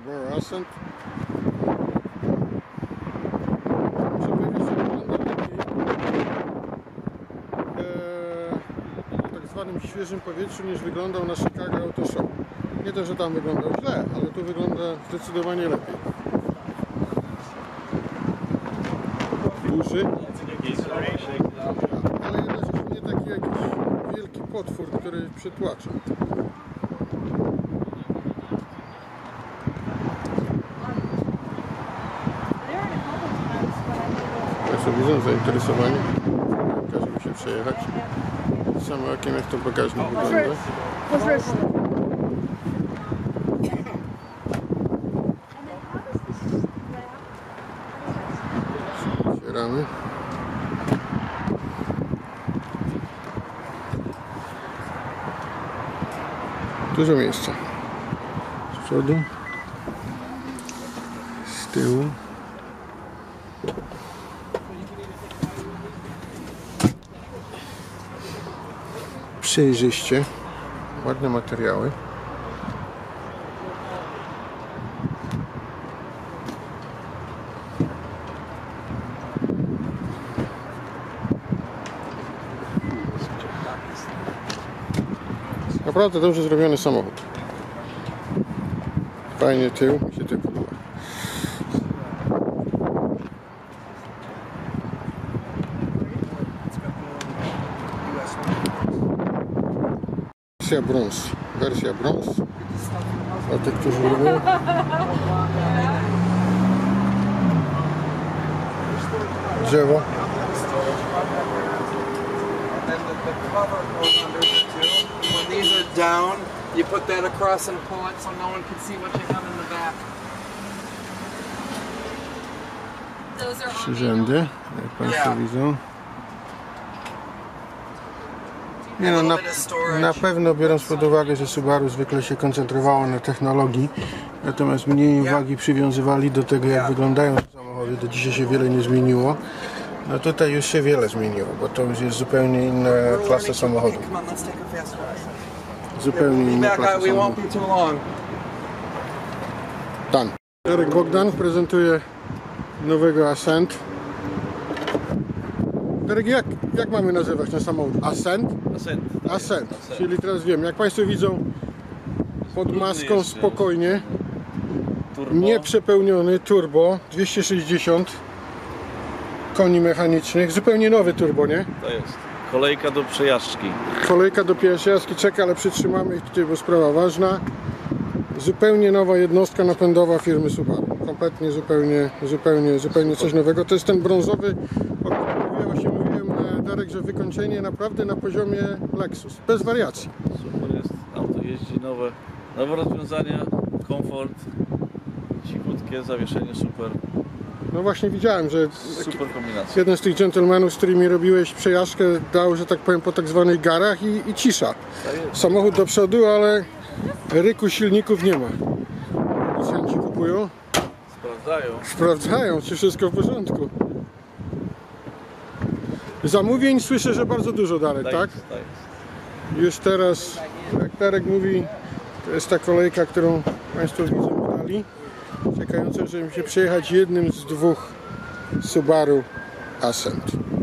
Subaru Ascent. Muszę powiedzieć, że wygląda lepiej w tak zwanym świeżym powietrzu niż wyglądał na Chicago Auto Show. Nie to, że tam wyglądał źle, ale tu wygląda zdecydowanie lepiej. Duży, ale jednocześnie nie taki jakiś wielki potwór, który przytłacza. Państwo widzą zainteresowanie. Każe mi się przejechać. Samym okiem, jak to bagażnik wygląda. Otwieramy. Dużo miejsca. Z przodu, z tyłu. Przejrzyście, ładne materiały. Naprawdę dobrze zrobiony samochód. Fajnie tył, mi się to podoba. Wersja brąz. Dla tych, którzy lubią. Drzewo. When these are down, you put that across and pull it so no one can see what you have in the back. Przyrzędy, jak Państwo widzą. Nie no, na pewno biorąc pod uwagę, że Subaru zwykle się koncentrowało na technologii, natomiast mniej uwagi przywiązywali do tego, jak wyglądają samochody. Do dzisiaj się wiele nie zmieniło. No tutaj już się wiele zmieniło, bo to już jest zupełnie inna klasa samochodu. Zupełnie inna klasa samochodu. Dan. Darek Bogdan prezentuje nowego Ascent. Darek, jak mamy nazywać ten samochód? Ascent? Ascent. Czyli teraz wiem, jak Państwo widzą, pod maską spokojnie, nieprzepełniony turbo, 260 koni mechanicznych, zupełnie nowy turbo, nie? To jest kolejka do przejażdżki. Kolejka do przejażdżki, czeka, ale przytrzymamy ich tutaj, bo sprawa ważna. Zupełnie nowa jednostka napędowa firmy Subaru. Kompletnie, zupełnie coś nowego. To jest ten brązowy, o którym właśnie mówiłem, Darek, że wykończenie naprawdę na poziomie Lexus, bez wariacji. Super jest, auto jeździ, nowe rozwiązania, komfort, cichutkie, zawieszenie super. No właśnie widziałem, że Super kombinacja. jeden z tych dżentelmenów, z którymi robiłeś przejażdżkę, dał, że tak powiem, po tak zwanych garach i cisza. Samochód do przodu, ale ryku silników nie ma. Policjanci kupują. Sprawdzają, czy wszystko w porządku. Zamówień słyszę, że bardzo dużo, Darek, tak? Tak. Już teraz, jak Darek mówi, to jest ta kolejka, którą Państwo widzą dali, czekająca, żeby się przejechać jednym z dwóch Subaru Ascent.